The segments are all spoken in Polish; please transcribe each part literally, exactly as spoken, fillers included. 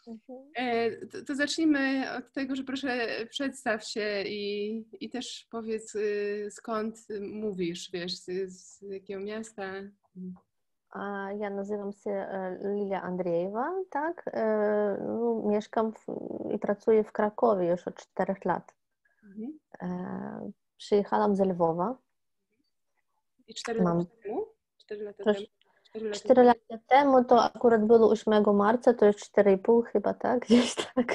Mhm. To, to zacznijmy od tego, że proszę przedstaw się i, i też powiedz, skąd mówisz, wiesz, z, z jakiego miasta. A ja nazywam się e, Lilia Andrzejewa, tak? E, no, mieszkam w, i pracuję w Krakowie już od czterech lat. Mhm. E, przyjechałam z Lwowa. I cztery lata Mam temu? Cztery lata też temu? Cztery lata cztery temu. lata temu, to akurat było ósmego marca, to jest cztery i pół chyba, tak? Gdzieś tak.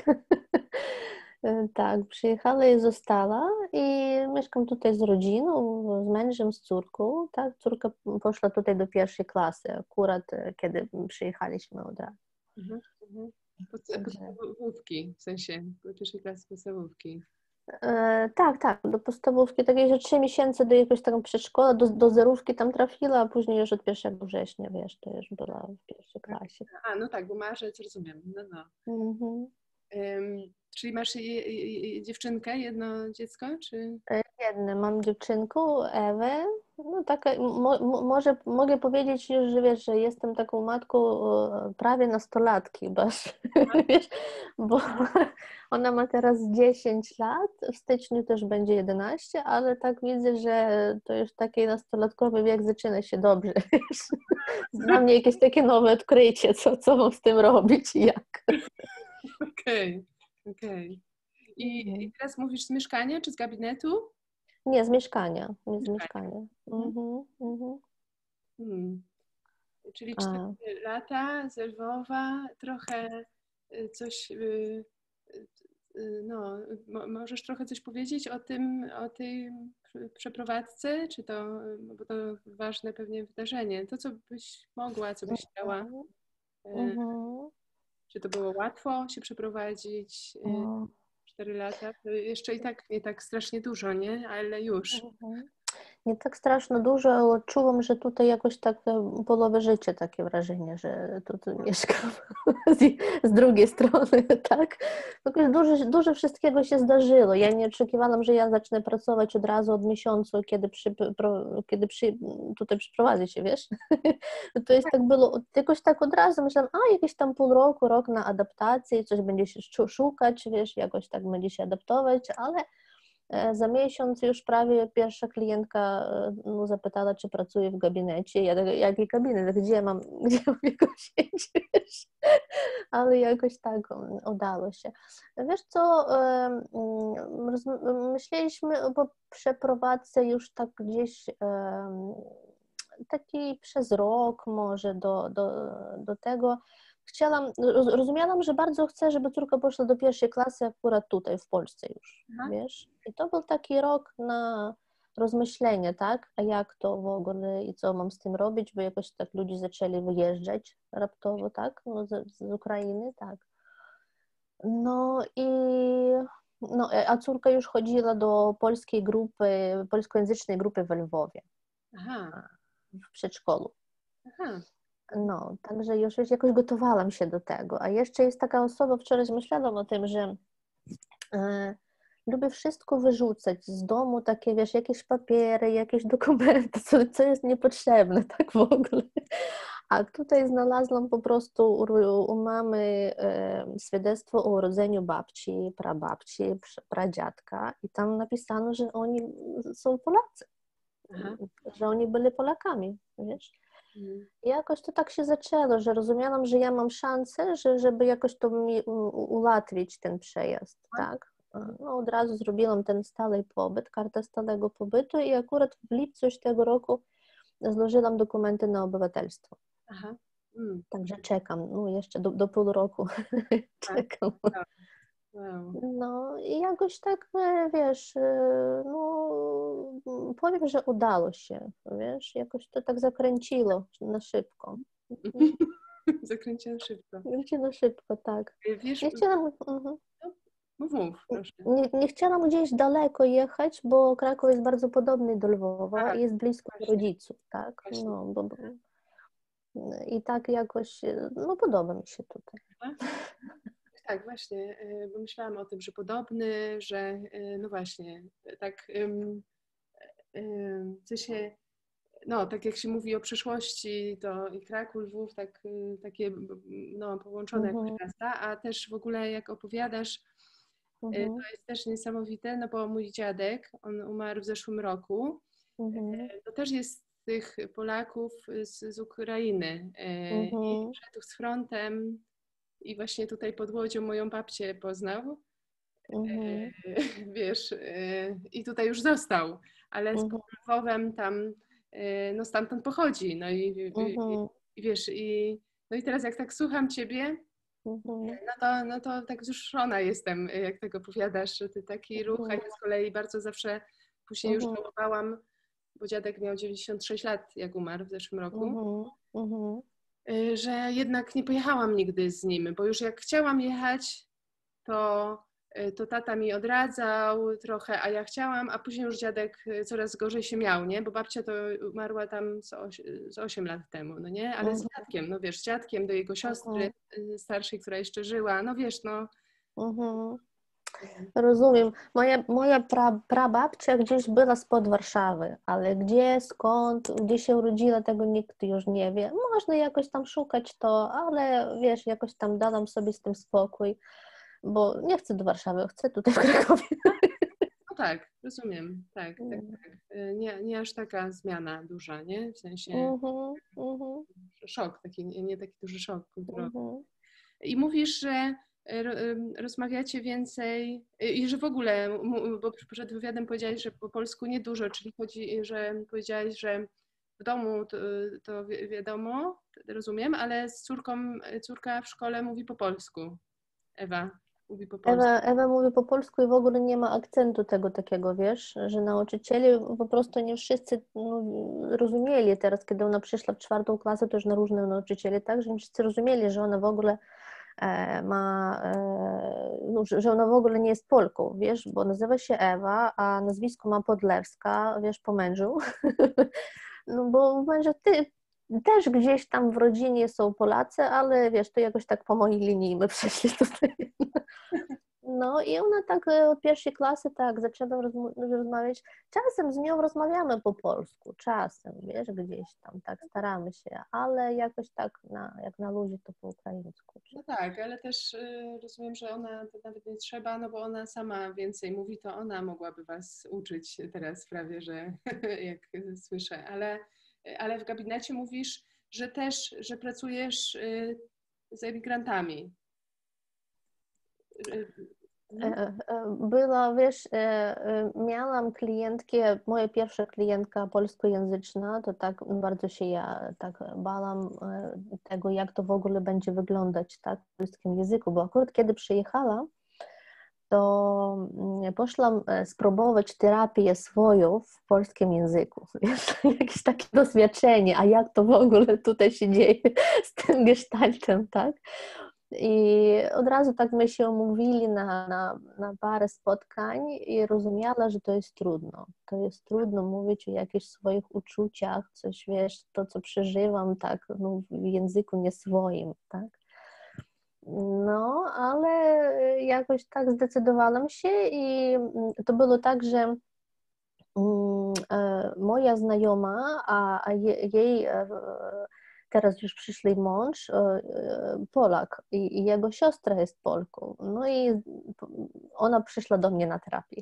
E, Tak, przyjechała i została i mieszkam tutaj z rodziną, z mężem, z córką, tak? Córka poszła tutaj do pierwszej klasy akurat, e, kiedy przyjechaliśmy od razu. Mhm. Mhm. Pod, Także podstawówki, w sensie pierwszej klasy podstawówki. E, tak, tak, do podstawówki, takiej, że trzy miesiące do jakiegoś tam przedszkola, do, do zerówki tam trafiła, a później już od pierwszego września, wiesz, to już była w pierwszej klasie. A, no tak, bo marzec, rozumiem. No, no. Mhm. Ym, czyli masz je, je, je, dziewczynkę, jedno dziecko, czy? E, Jedne, mam dziewczynkę, Ewę, no taka, mo, mo, może mogę powiedzieć już, że wiesz, że jestem taką matką e, prawie nastolatki, bo, wiesz, bo ona ma teraz dziesięć lat, w styczniu też będzie jedenaście, ale tak widzę, że to już taki nastolatkowy wiek zaczyna się dobrze, wiesz. Dla mnie jakieś takie nowe odkrycie, co, co mam z tym robić i jak. Okej, okej. I, I teraz mówisz z mieszkania czy z gabinetu? Nie, z mieszkania, nie z Mieszkania. mieszkania. Mhm. Mhm, mhm. Hmm. Czyli cztery A. lata z Lwowa, trochę y, coś, y, y, no, mo, możesz trochę coś powiedzieć o tym, o tej przeprowadzce, czy to, bo to ważne pewnie wydarzenie, to co byś mogła, co byś chciała, Mhm, y, mhm. czy to było łatwo się przeprowadzić, y, O, cztery lata, to jeszcze i tak nie tak strasznie dużo, nie, ale już. mhm. Nie tak straszno dużo, ale czułam, że tutaj jakoś tak e, połowę życia takie wrażenie, że tu, tu mieszkam z, z drugiej strony, tak? Jakoś dużo, dużo wszystkiego się zdarzyło. Ja nie oczekiwałam, że ja zacznę pracować od razu od miesiącu, kiedy, przy, pro, kiedy przy, tutaj przyprowadzę się, wiesz? To jest tak było, jakoś tak od razu myślałam, a jakieś tam pół roku, rok na adaptację, coś będzie się szukać, wiesz, jakoś tak będzie się adaptować, ale za miesiąc już prawie pierwsza klientka no, zapytała, czy pracuję w gabinecie. Ja tak, jaki gabinet? Gdzie mam, gdzie mam jego siedzieć? Ale jakoś tak udało się. Wiesz co, myśleliśmy o przeprowadzce już tak gdzieś taki przez rok może do, do, do tego. Chciałam, rozumiałam, że bardzo chcę, żeby córka poszła do pierwszej klasy akurat tutaj, w Polsce już, Aha. wiesz? I to był taki rok na rozmyślenie, tak? A jak to w ogóle i co mam z tym robić, bo jakoś tak ludzie zaczęli wyjeżdżać raptowo, tak? No, z, z Ukrainy, tak. No i no, a córka już chodziła do polskiej grupy, polskojęzycznej grupy w Lwowie, Aha, w przedszkolu. aha. No, także już jakoś gotowałam się do tego. A jeszcze jest taka osoba, wczoraj myślałam o tym, że e, lubię wszystko wyrzucać z domu, takie wiesz, jakieś papiery, jakieś dokumenty, co, co jest niepotrzebne, tak w ogóle. A tutaj znalazłam po prostu u, u mamy e, świadectwo o urodzeniu babci, prababci, pradziadka i tam napisano, że oni są Polacy, Aha. że oni byli Polakami, wiesz. Mhm. I jakoś to tak się zaczęło, że rozumiałam, że ja mam szansę, że, żeby jakoś to mi u- ułatwić ten przejazd, tak? No, od razu zrobiłam ten stały pobyt, kartę stałego pobytu i akurat w lipcu już tego roku złożyłam dokumenty na obywatelstwo. Aha. Mm. Także czekam, no jeszcze do, do pół roku Tak. czekam. Wow. Wow. No i jakoś tak, e, wiesz, e, no powiem, że udało się, wiesz, jakoś to tak zakręciło na szybko. Mhm. Zakręciłam szybko. Zakręciło szybko, tak. Wiesz, Nie chciałam, mhm. mów, mów, proszę. nie, nie chciałam gdzieś daleko jechać, bo Kraków jest bardzo podobny do Lwowa Tak, i jest blisko właśnie, rodziców, tak? właśnie. No, bo, bo, i tak jakoś, no podoba mi się tutaj. Aha. Tak, właśnie, y, bo myślałam o tym, że podobny, że y, no właśnie, tak ym, ym, w sensie no, tak jak się mówi o przyszłości, to i Kraków, Lwów, tak, takie no, połączone jakoś Mhm. miasta, a też w ogóle jak opowiadasz, Mhm. to jest też niesamowite, no bo mój dziadek, on umarł w zeszłym roku, Mhm. to też jest z tych Polaków z, z Ukrainy i Mhm. szedł z frontem i właśnie tutaj pod Łodzią moją babcię poznał, Mhm. wiesz, i tutaj już został, ale z Mhm. Lwowem tam, no stamtąd pochodzi, no i, i, Mhm. i wiesz, i, no i teraz jak tak słucham ciebie, Mhm. no to, no to tak wzruszona jestem, jak tego opowiadasz, że ty taki ruch, a ja Mhm. z kolei bardzo zawsze później już Mhm. żałowałam, bo dziadek miał dziewięćdziesiąt sześć lat, jak umarł w zeszłym roku, Mhm. Mhm. że jednak nie pojechałam nigdy z nim, bo już jak chciałam jechać, to, to tata mi odradzał trochę, a ja chciałam, a później już dziadek coraz gorzej się miał, nie? Bo babcia to umarła tam z, oś, z osiem lat temu, no nie? Ale z dziadkiem, no wiesz, z dziadkiem do jego siostry starszej, która jeszcze żyła, no wiesz, no. Mhm. Rozumiem. Moja, moja pra, prababcia gdzieś była spod Warszawy, ale gdzie, skąd, gdzie się urodziła, tego nikt już nie wie. Można jakoś tam szukać to, ale wiesz, jakoś tam dałam sobie z tym spokój, bo nie chcę do Warszawy, chcę tutaj w Krakowie. No tak, rozumiem, tak, tak, tak. Nie, nie aż taka zmiana duża, nie? W sensie Mhm. Mhm. szok, taki, nie, nie taki duży szok kulturowy. Mhm. I mówisz, że rozmawiacie więcej i że w ogóle, bo przed wywiadem powiedziałaś, że po polsku niedużo, czyli chodzi, że powiedziałaś, że w domu to, to wiadomo, rozumiem, ale z córką, córka w szkole mówi po polsku. Ewa mówi po polsku. Ewa, Ewa mówi po polsku i w ogóle nie ma akcentu tego takiego, wiesz, że nauczycieli po prostu nie wszyscy no, rozumieli. Teraz, kiedy ona przyszła w czwartą klasę, to już na różne nauczycieli, tak, że nie wszyscy rozumieli, że ona w ogóle e, ma, e, no, że ona w ogóle nie jest Polką, wiesz, bo nazywa się Ewa, a nazwisko ma Podlewska, wiesz, po mężu. No bo męża ty też gdzieś tam w rodzinie są Polacy, ale wiesz, to jakoś tak po mojej linii my przeszli tutaj. No i ona tak od pierwszej klasy tak zaczęła rozmawiać. Czasem z nią rozmawiamy po polsku, czasem, wiesz, gdzieś tam tak staramy się, ale jakoś tak na, jak na luzie to po ukraińsku. No tak, ale też y, rozumiem, że ona to nawet nie trzeba, no bo ona sama więcej mówi, to ona mogłaby was uczyć teraz prawie, że jak słyszę, ale, ale w gabinecie mówisz, że też, że pracujesz y, z emigrantami. Była, wiesz, miałam klientkę, moja pierwsza klientka polskojęzyczna, to tak bardzo się ja tak bałam tego, jak to w ogóle będzie wyglądać tak, w polskim języku, bo akurat kiedy przyjechałam, to poszłam spróbować terapię swoją w polskim języku. Wiesz, jakieś takie doświadczenie, a jak to w ogóle tutaj się dzieje z tym gestaltem, tak? I od razu tak my się umówili na, na, na parę spotkań i rozumiała, że to jest trudno. To jest trudno mówić o jakichś swoich uczuciach, coś, wiesz, to co przeżywam, tak, no, w języku nie swoim, tak. No, ale jakoś tak zdecydowałam się i to było tak, że moja znajoma, a, a jej teraz już przyszły mąż, Polak i, i jego siostra jest Polką. No i ona przyszła do mnie na terapię.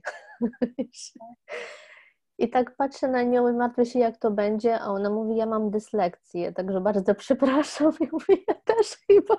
I tak patrzę na nią i martwię się, jak to będzie, a ona mówi, ja mam dyslekcję, także bardzo przepraszam. Ja mówię, ja też chyba.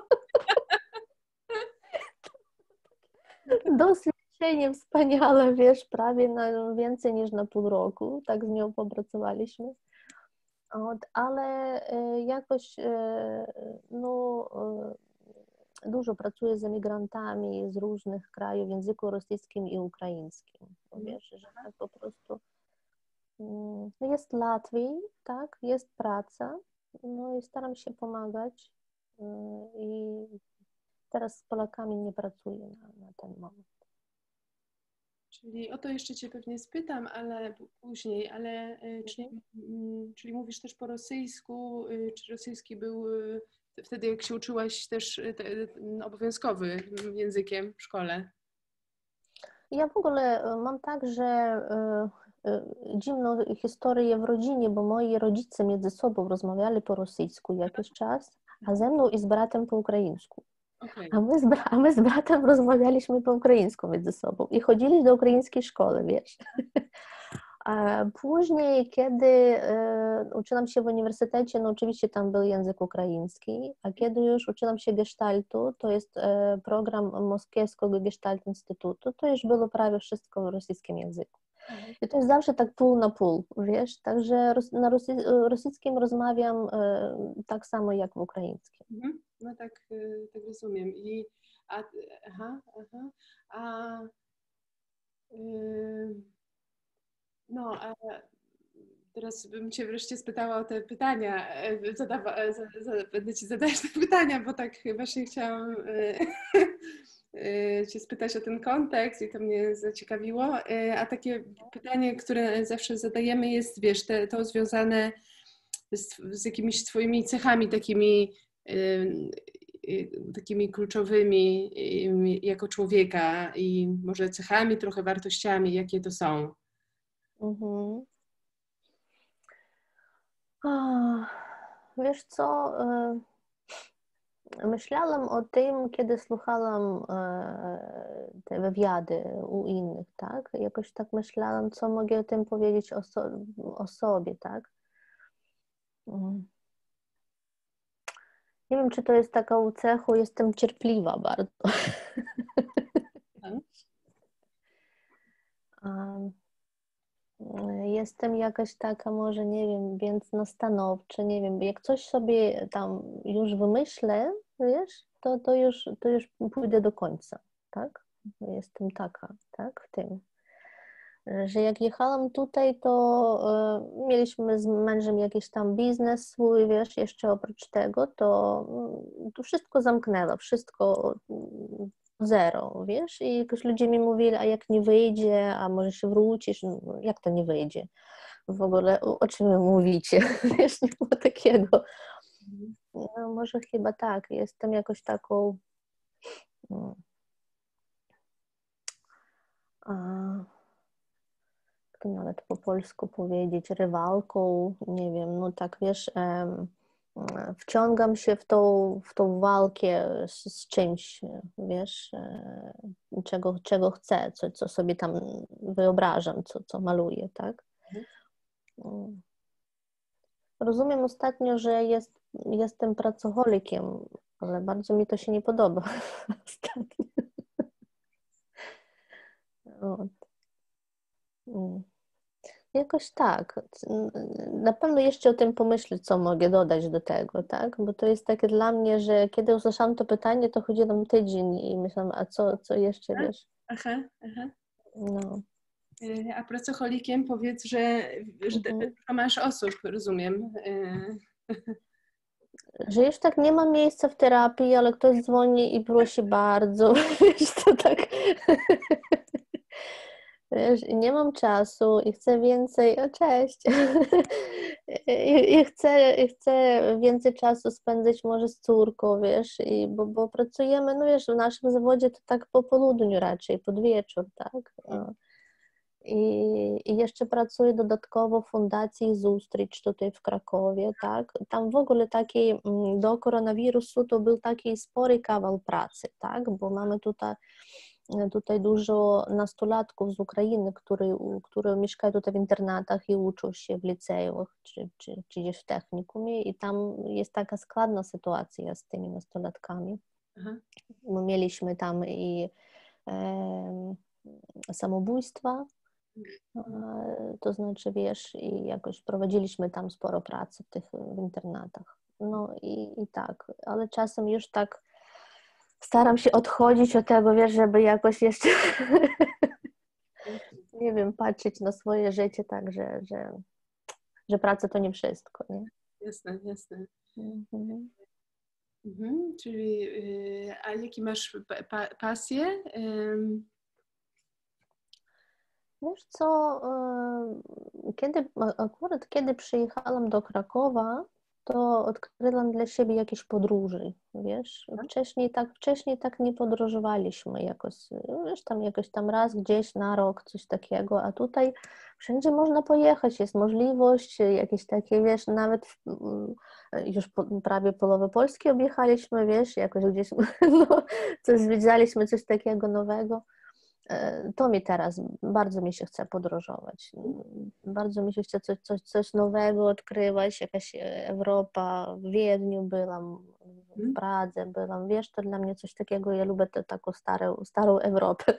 Doświadczenie wspaniale, wiesz, prawie na więcej niż na pół roku, tak z nią popracowaliśmy. Ale jakoś no, dużo pracuję z emigrantami z różnych krajów w języku rosyjskim i ukraińskim. Bo wiesz, że tak po prostu no jest łatwiej, tak, jest praca, no i staram się pomagać i teraz z Polakami nie pracuję na, na ten moment. Czyli o to jeszcze Cię pewnie spytam, ale później, ale czyli, czyli mówisz też po rosyjsku, czy rosyjski był wtedy, jak się uczyłaś, też te, obowiązkowym językiem w szkole? Ja w ogóle mam tak, że dziwną historię w rodzinie, bo moi rodzice między sobą rozmawiali po rosyjsku jakiś czas, a ze mną i z bratem po ukraińsku. Okay. A my, z, a my z bratem rozmawialiśmy po ukraińsku między sobą i chodzili do ukraińskiej szkoły, wiesz. A później, kiedy e, uczyłam się w uniwersytecie, no oczywiście tam był język ukraiński, a kiedy już uczyłam się gestaltu, to jest e, program Moskiewskiego Gestalt Instytutu, to już było prawie wszystko w rosyjskim języku. I to jest zawsze tak pół na pół, wiesz, także ros, na rosy, rosyjskim rozmawiam e, tak samo jak w ukraińskim. Mhm. No tak, tak rozumiem. I, a, aha, aha, a yy, no, a teraz bym Cię wreszcie spytała o te pytania. Zadawa, za, za, będę Ci zadawać te pytania, bo tak właśnie chciałam Cię spytać o ten kontekst i to mnie zaciekawiło. A takie pytanie, które zawsze zadajemy jest, wiesz, te, to związane z, z jakimiś Twoimi cechami takimi takimi kluczowymi jako człowieka i może cechami, trochę wartościami, jakie to są. Mhm. Wiesz co, myślałam o tym, kiedy słuchałam te wywiady u innych, tak? Jakoś tak myślałam, co mogę o tym powiedzieć o, so, o sobie, tak? Nie wiem, czy to jest taką cechą, jestem cierpliwa bardzo. Jestem jakaś taka, może nie wiem, więc na stanowcze, nie wiem, jak coś sobie tam już wymyślę, wiesz, to, to, już, to już pójdę do końca, tak? Jestem taka, tak, w tym. Że jak jechałam tutaj, to y, mieliśmy z mężem jakiś tam biznes swój, wiesz, jeszcze oprócz tego, to, to wszystko zamknęło, wszystko zero, wiesz, i jakoś ludzie mi mówili, a jak nie wyjdzie, a może się wrócisz, no, jak to nie wyjdzie? W ogóle o, o czym wy mówicie? Wiesz, nie było takiego. No, może chyba tak, jestem jakoś taką no, a, to nawet po polsku powiedzieć, rywalką, nie wiem, no tak wiesz, em, wciągam się w tą, w tą walkę z, z czymś, wiesz, czego, czego chcę, co, co sobie tam wyobrażam, co, co maluję, tak? Rozumiem ostatnio, że jest, jestem pracocholikiem, ale bardzo mi to się nie podoba ostatnio. Jakoś tak. Na pewno jeszcze o tym pomyślę, co mogę dodać do tego, tak? Bo to jest takie dla mnie, że kiedy usłyszałam to pytanie, to chodziłam tydzień i myślałam, a co, co jeszcze, wiesz? Aha, aha. No. A pracocholikiem powiedz, że, że Mhm. masz osób, rozumiem. Że już tak nie ma miejsca w terapii, ale ktoś dzwoni i prosi bardzo, wiesz, to tak... Wiesz, nie mam czasu i chcę więcej, o cześć, I, i, chcę, i chcę więcej czasu spędzić może z córką, wiesz, i, bo, bo pracujemy, no wiesz, w naszym zawodzie to tak po południu raczej, pod wieczór, tak. I, i jeszcze pracuję dodatkowo w Fundacji Zustricz tutaj w Krakowie, tak. Tam w ogóle taki do koronawirusu to był taki spory kawał pracy, tak, bo mamy tutaj Tutaj dużo nastolatków z Ukrainy, które, które mieszkają tutaj w internatach i uczą się w liceach czy, czy, czy gdzieś w technikumie i tam jest taka składna sytuacja z tymi nastolatkami. Aha. My mieliśmy tam i e, samobójstwa, e, to znaczy wiesz, i jakoś prowadziliśmy tam sporo pracy w tych w internatach. No i, i tak, ale czasem już tak staram się odchodzić od tego, wiesz, żeby jakoś jeszcze, nie wiem, patrzeć na swoje życie tak, że, że, że praca to nie wszystko, nie? Jasne, jasne. Mhm. Mhm, czyli, a jakie masz pa, pasje? Wiesz co, kiedy, akurat kiedy przyjechałam do Krakowa, to odkryłam dla siebie jakieś podróże, wiesz. Wcześniej tak, wcześniej tak nie podróżowaliśmy jakoś, wiesz, tam jakoś tam raz gdzieś na rok, coś takiego, a tutaj wszędzie można pojechać, jest możliwość, jakieś takie, wiesz, nawet mm, już po, prawie połowę Polski objechaliśmy, wiesz, jakoś gdzieś no, coś zwiedzialiśmy, coś takiego nowego. To mi teraz, bardzo mi się chce podróżować. Bardzo mi się chce coś, coś, coś nowego odkrywać, jakaś Europa, w Wiedniu byłam, w Pradze byłam, wiesz, to dla mnie coś takiego, ja lubię tę taką starą, starą Europę.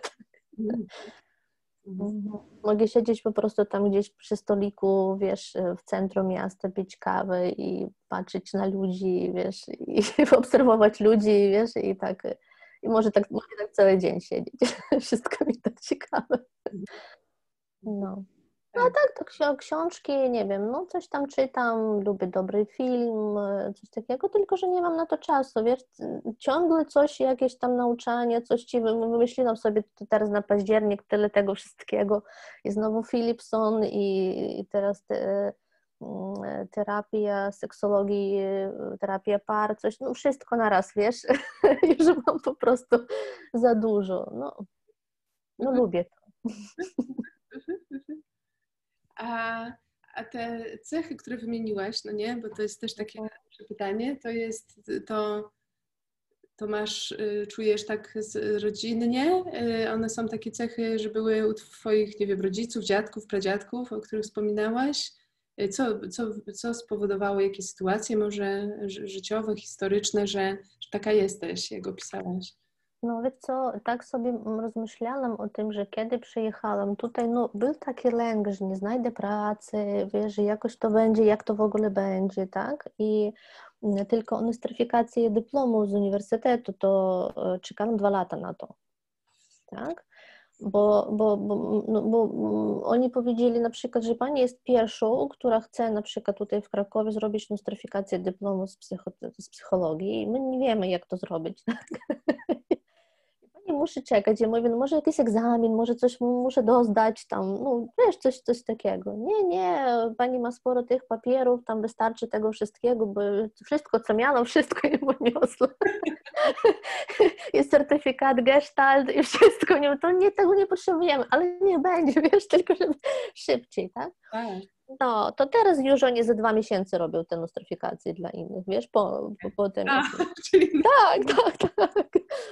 Mogę siedzieć po prostu tam gdzieś przy stoliku, wiesz, w centrum miasta, pić kawę i patrzeć na ludzi, wiesz, i obserwować ludzi, wiesz, i tak, i może tak, może tak cały dzień siedzieć. Wszystko mi tak ciekawe. No. No tak, to ksi- książki, nie wiem, no coś tam czytam, lubię dobry film, coś takiego, tylko że nie mam na to czasu, wiesz, ciągle coś, jakieś tam nauczanie, coś ci wy- wymyśliłam sobie to teraz na październik, tyle tego wszystkiego i znowu Philipson i, i teraz te, mm, terapia seksologii, terapia par, coś, no wszystko na raz, wiesz, już mam po prostu za dużo, no, no lubię to. A, a te cechy, które wymieniłaś, no nie, bo to jest też takie pytanie, to jest to, to masz, y, czujesz tak z, rodzinnie? Y, one są takie cechy, że były u twoich, nie wiem, rodziców, dziadków, pradziadków, o których wspominałaś? Y, Co, co, co spowodowało, jakie sytuacje może ży- życiowe, historyczne, że, że taka jesteś, jak opisałaś? No wiesz co, tak sobie rozmyślałam o tym, że kiedy przyjechałam tutaj, no był taki lęk, że nie znajdę pracy, wiesz, że jakoś to będzie, jak to w ogóle będzie, tak? I mm, tylko o nostryfikację dyplomu z uniwersytetu, to e, czekałam dwa lata na to, tak? Bo, bo, bo, no, bo mm, oni powiedzieli na przykład, że pani jest pierwszą, która chce na przykład tutaj w Krakowie zrobić nostryfikację dyplomu z, psycho, z psychologii i my nie wiemy, jak to zrobić, tak? Nie muszę czekać, ja mówię, no może jakiś egzamin, może coś muszę dozdać tam, no wiesz, coś, coś takiego. Nie, nie, pani ma sporo tych papierów, tam wystarczy tego wszystkiego, bo wszystko, co miałam, wszystko jej poniosła. Jest certyfikat Gestalt i wszystko, nie, to nie, tego nie potrzebujemy, ale nie będzie, wiesz, tylko żeby szybciej, tak? Tak. No, to teraz już oni za dwa miesiące robią te nostryfikacje dla innych, wiesz, po, po, po tym. A, Jak... czyli... Tak, tak, tak.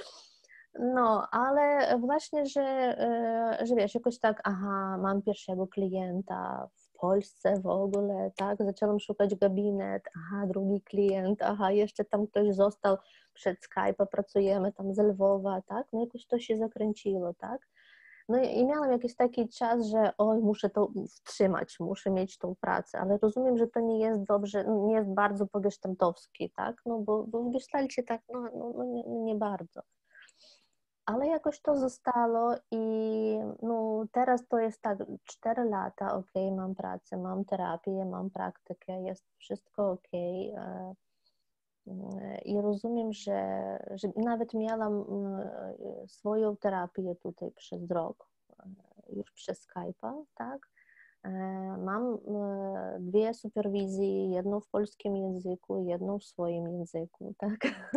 No, ale właśnie, że, e, że wiesz, jakoś tak, aha, mam pierwszego klienta w Polsce w ogóle, tak, zaczęłam szukać gabinet, aha, drugi klient, aha, jeszcze tam ktoś został przed Skype'a, pracujemy tam z Lwowa, tak, no jakoś to się zakręciło, tak. No i, i miałam jakiś taki czas, że oj, muszę to wstrzymać, muszę mieć tą pracę, ale rozumiem, że to nie jest dobrze, nie jest bardzo po gestaltowski, tak, no bo, bo w gestalcie tak, no, no, no nie, nie bardzo. Ale jakoś to zostało i no, teraz to jest tak, cztery lata, ok, mam pracę, mam terapię, mam praktykę, jest wszystko ok. I rozumiem, że, że nawet miałam swoją terapię tutaj przez rok, już przez Skype'a, tak? Mam dwie superwizje, jedną w polskim języku, jedną w swoim języku, tak?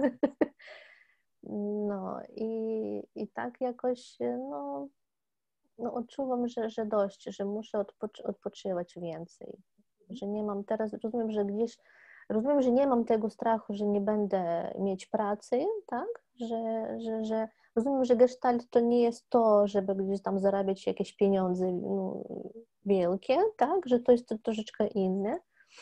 No i, i tak jakoś, no, no odczuwam, że, że dość, że muszę odpoczy, odpoczywać więcej, że nie mam teraz, rozumiem, że gdzieś, rozumiem, że nie mam tego strachu, że nie będę mieć pracy, tak, że, że, że rozumiem, że gestalt to nie jest to, żeby gdzieś tam zarabiać jakieś pieniądze no, wielkie, tak, że to jest to troszeczkę inne.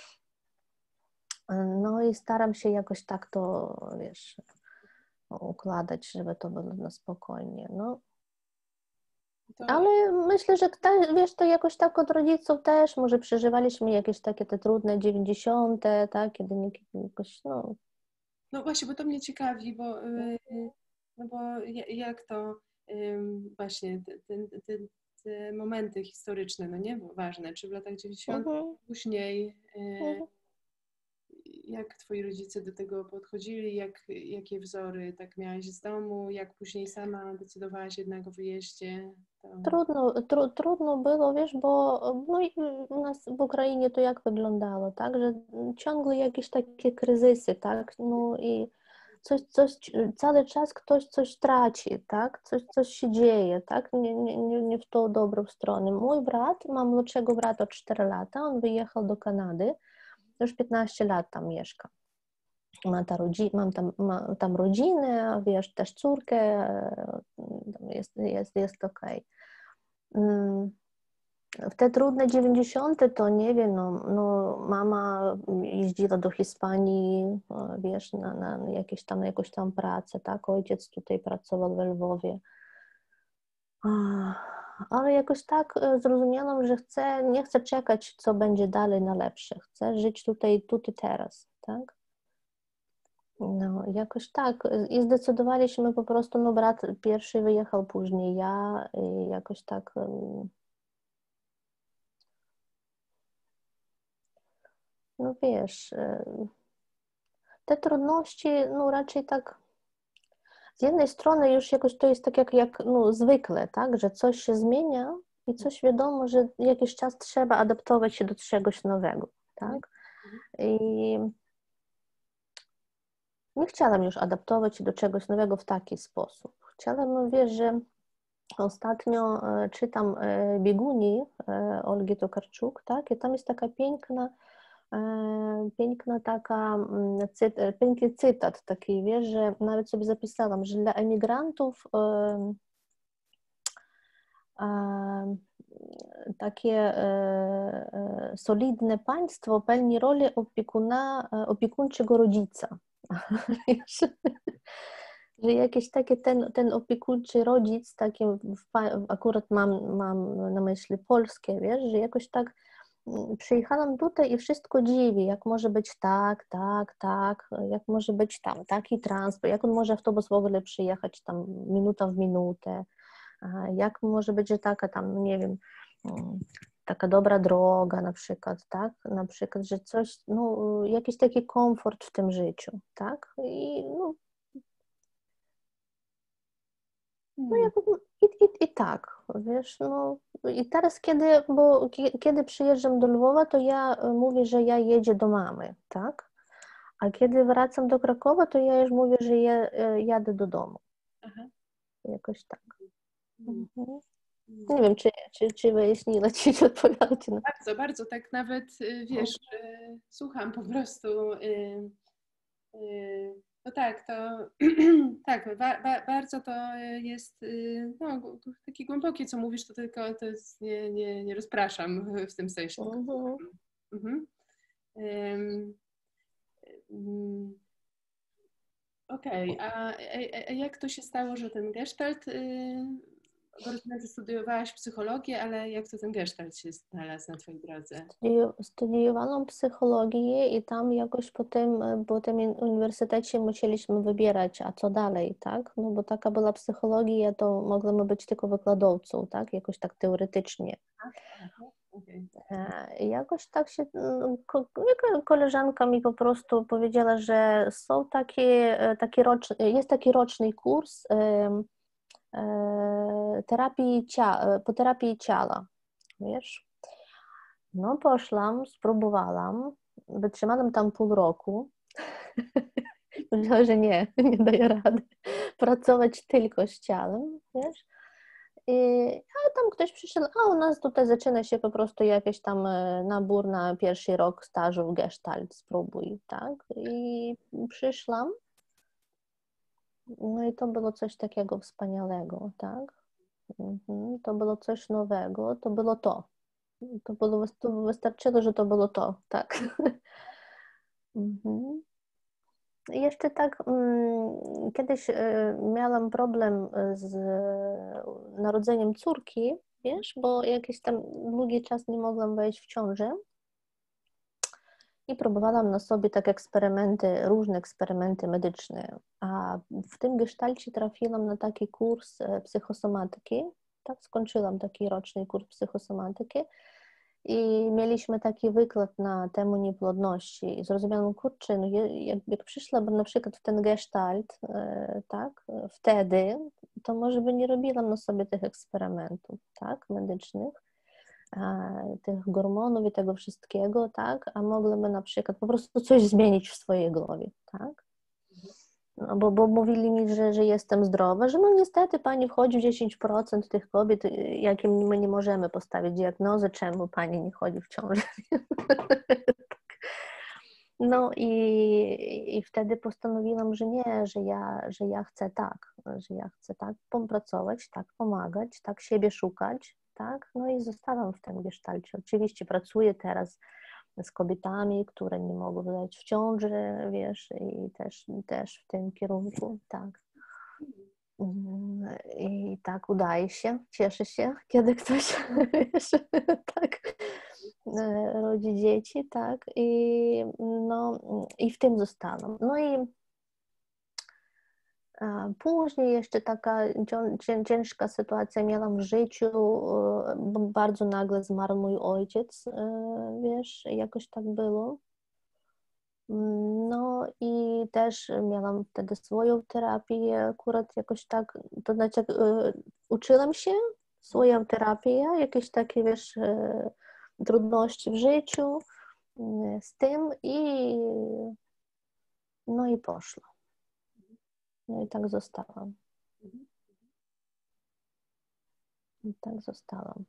No i staram się jakoś tak to, wiesz, układać, żeby to było na spokojnie, no. To... Ale myślę, że te, wiesz, to jakoś tak od rodziców też, może przeżywaliśmy jakieś takie te trudne dziewięćdziesiąte, tak, kiedy nie, jakoś, no. No właśnie, bo to mnie ciekawi, bo, yy, no bo jak to yy, właśnie te, te, te, te momenty historyczne, no nie, ważne, czy w latach dziewięćdziesiątych, Mhm. później, yy, Mhm. jak twoi rodzice do tego podchodzili, jak, jakie wzory tak miałaś z domu, jak później sama decydowałaś jednak o wyjeździe? To... Trudno, tru, trudno było, wiesz, bo no i u nas w Ukrainie to jak wyglądało, tak, że ciągle jakieś takie kryzysy, tak, no i coś, coś, cały czas ktoś coś traci, tak, coś, coś się dzieje, tak, nie, nie, nie nie w tą dobrą stronę. Mój brat, mam młodszego brata od cztery lata, on wyjechał do Kanady, już piętnaście lat tam mieszka. Ma ta rodzi- mam tam, ma tam rodzinę, wiesz, też córkę, jest, jest, jest okej. W te trudne dziewięćdziesiąte to nie wiem, no, no mama jeździła do Hiszpanii, wiesz, na, na jakieś tam, jakąś tam pracę, tak, ojciec tutaj pracował we Lwowie. Ale jakoś tak zrozumiałam, że chcę, nie chcę czekać, co będzie dalej na lepsze. Chcę żyć tutaj, tutaj, teraz, tak? No, jakoś tak. I zdecydowaliśmy po prostu, no brat pierwszy wyjechał, później ja i jakoś tak... No wiesz, te trudności, no raczej tak, z jednej strony już jakoś to jest tak jak, jak no, zwykle, tak, że coś się zmienia i coś wiadomo, że jakiś czas trzeba adaptować się do czegoś nowego, tak, i nie chciałam już adaptować się do czegoś nowego w taki sposób. Chciałam, wiesz, że ostatnio czytam Bieguni Olgi Tokarczuk, tak, i tam jest taka piękna piękna taka, cyt, piękny cytat taki, wiesz, że nawet sobie zapisałam, że dla emigrantów e, e, takie e, e, solidne państwo pełni rolę opiekuna, opiekuńczego rodzica. Że jakieś takie ten, ten opiekuńczy rodzic, taki, akurat mam, mam na myśli polskie, wiesz, że jakoś tak przyjechałam tutaj i wszystko dziwi, jak może być tak, tak, tak, jak może być tam taki transport, jak on może autobus w ogóle przyjechać tam minuta w minutę, jak może być, że taka tam, nie wiem, taka dobra droga na przykład, tak, na przykład, że coś, no, jakiś taki komfort w tym życiu, tak, i no, no jak, i, i, i tak, wiesz, no i teraz kiedy, bo kiedy przyjeżdżam do Lwowa, to ja mówię, że ja jedzie do mamy, tak, a kiedy wracam do Krakowa, to ja już mówię, że ja jadę do domu. Aha. Jakoś tak. Mhm. Nie wiem, czy, czy, czy wyjaśniła Ci, czy odpowiada Ci na... Bardzo, bardzo, tak nawet, wiesz, słucham po prostu. No tak, to tak, ba, ba, bardzo to jest no, takie głębokie, co mówisz, to tylko to jest, nie, nie, nie rozpraszam w tym sensie. Mhm. Mhm. Um, um, Okej, okay. a, a, a jak to się stało, że ten gestalt, bo rozumiem, że studiowałaś psychologię, ale jak to ten gestalt się znalazł na Twojej drodze? Studiowałam psychologię i tam jakoś po tym, po tym uniwersytecie musieliśmy wybierać, a co dalej, tak? No bo taka była psychologia, to mogłam być tylko wykładowcą, tak? Jakoś tak teoretycznie. Okay. Jakoś tak się, koleżanka mi po prostu powiedziała, że są takie, taki roczny, jest taki roczny kurs terapii ciała, po terapii ciała, wiesz? No poszłam, spróbowałam, wytrzymałam tam pół roku. Powiedziała, że nie, nie daję rady pracować tylko z ciałem, wiesz? I, a tam ktoś przyszedł, a u nas tutaj zaczyna się po prostu jakiś tam nabór na pierwszy rok stażu w Gestalt, spróbuj, tak? I przyszłam, no i to było coś takiego wspaniałego, tak? Mhm. To było coś nowego, to było to. To było, to wystarczyło, że to było to, tak. Mhm. Jeszcze tak, um, kiedyś y, miałam problem z y, narodzeniem córki, wiesz, bo jakiś tam długi czas nie mogłam wejść w ciążę i próbowałam na sobie tak eksperymenty, różne eksperymenty medyczne, a w tym gestalcie trafiłam na taki kurs psychosomatyki, tak, skończyłam taki roczny kurs psychosomatyki i mieliśmy taki wykład na temat niepłodności i zrozumiałam, kurczę, no jak, jak przyszłabym na przykład w ten gestalt, tak, wtedy, to może by nie robiłam na sobie tych eksperymentów, tak, medycznych, tych hormonów i tego wszystkiego, tak, a mogłyby na przykład po prostu coś zmienić w swojej głowie, tak. No bo, bo mówili mi, że, że jestem zdrowa, że no niestety pani wchodzi w dziesięć procent tych kobiet, jakim my nie możemy postawić diagnozy, czemu pani nie chodzi w ciąży. No i, i wtedy postanowiłam, że nie, że ja, że ja chcę tak, że ja chcę tak pracować, tak pomagać, tak siebie szukać, tak, no i zostałam w tym gestalcie. Oczywiście pracuję teraz z kobietami, które nie mogą wydać w ciąży, wiesz, i też, też w tym kierunku, tak. I tak udaje się, cieszę się, kiedy ktoś, wiesz, tak, rodzi dzieci, tak, i no, i w tym zostałam. No i później jeszcze taka ciężka sytuacja miałam w życiu, bo bardzo nagle zmarł mój ojciec, wiesz, jakoś tak było. No i też miałam wtedy swoją terapię, akurat jakoś tak, to znaczy uczyłam się swoją terapię, jakieś takie, wiesz, trudności w życiu z tym i no i poszło. No i tak zostałam. I tak zostałam.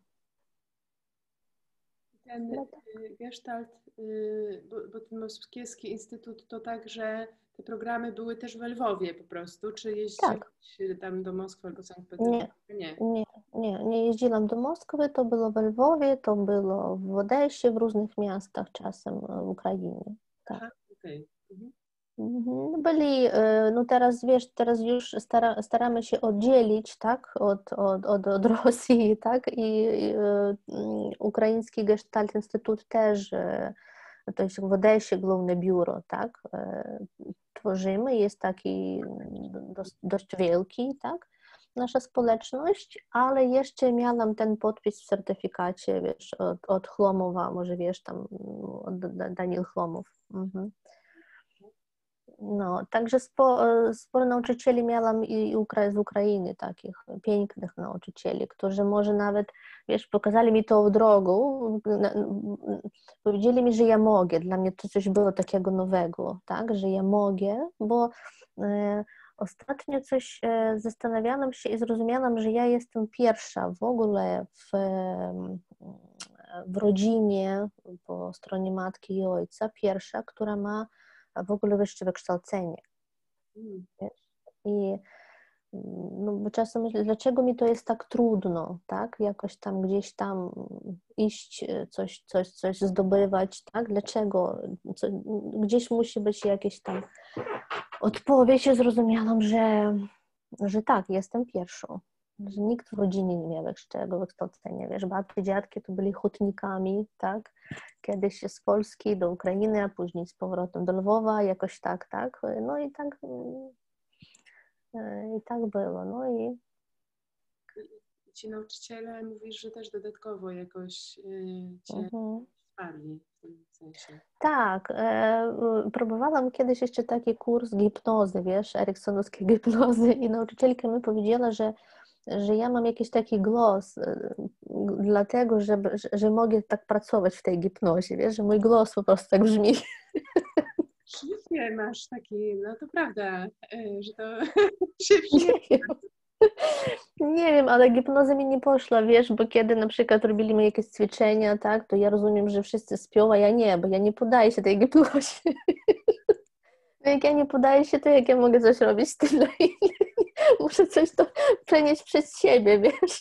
Ten No tak. gestalt, bo, bo ten Moskiewski Instytut to tak, że te programy były też we Lwowie po prostu, czy jeździłeś Tak. tam do Moskwy albo Sankt Nie, Petersburga? Nie. nie, nie, nie jeździłam do Moskwy, to było we Lwowie, to było w Odessie, w różnych miastach czasem w Ukrainie. Tak. Aha, okej. Mhm. Byli, no teraz wiesz, teraz już stara, staramy się oddzielić, tak, od, od, od, od Rosji, tak, i, i ukraiński Gestalt Instytut też, to jest w Odessie główne biuro, tak, tworzymy, jest taki dość, dość wielki, tak, nasza społeczność, ale jeszcze miałam ten podpis w certyfikacie, wiesz, od, od Chlomowa, może wiesz, tam, od Daniel Chlomów. Mhm. No, także spo, sporo nauczycieli miałam i Ukra- z Ukrainy, takich pięknych nauczycieli, którzy może nawet, wiesz, pokazali mi tą drogą, powiedzieli mi, że ja mogę, dla mnie to coś było takiego nowego, tak, że ja mogę, bo e, ostatnio coś e, zastanawiałam się i zrozumiałam, że ja jestem pierwsza w ogóle w, w rodzinie po stronie matki i ojca, pierwsza, która ma w ogóle wyższe wykształcenie. Mm. I no, bo czasem myślę, dlaczego mi to jest tak trudno, tak? Jakoś tam gdzieś tam iść, coś, coś, coś zdobywać, tak? Dlaczego? Co, gdzieś musi być jakieś tam odpowiedź i zrozumiałam, że, że tak, jestem pierwszą. Że nikt w rodzinie nie miał wyższego wykształcenia, wiesz, babci, dziadki to byli hutnikami, tak, kiedyś z Polski do Ukrainy, a później z powrotem do Lwowa, jakoś tak, tak, no i tak, i tak było, no i... Ci nauczyciele, mówisz, że też dodatkowo jakoś y, cię Mhm. wsparli w tym sensie. Tak, e, próbowałam kiedyś jeszcze taki kurs hipnozy, wiesz, eriksonowskiej hipnozy i nauczycielka mi powiedziała, że że ja mam jakiś taki głos, dlatego, że, że, że mogę tak pracować w tej hipnozie, wiesz, że mój głos po prostu tak brzmi. Świetnie masz taki, no to prawda, że to się Nie wiem. Nie wiem, ale hipnoza mi nie poszła, wiesz, bo kiedy na przykład robiliśmy jakieś ćwiczenia, tak, to ja rozumiem, że wszyscy śpią, a ja nie, bo ja nie podaję się tej hipnozie. No jak ja nie podaję się, to jak ja mogę coś robić z tym dla innych? Muszę coś to przenieść przez siebie, wiesz.